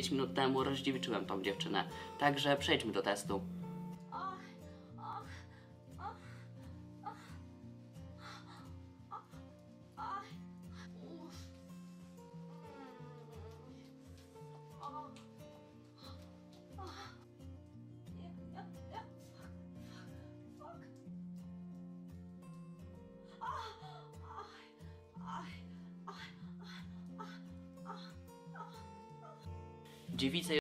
5 minut temu rozdziewiczyłem tą dziewczynę. Także przejdźmy do testu. Dziewica